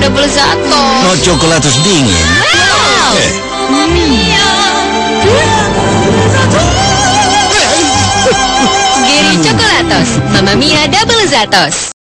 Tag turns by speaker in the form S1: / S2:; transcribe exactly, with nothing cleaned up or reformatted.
S1: double Zatos.
S2: No coklatos dingin.
S1: Wow.
S2: Eh.
S1: Giri Coklatos, Mamma Mia double Zatos.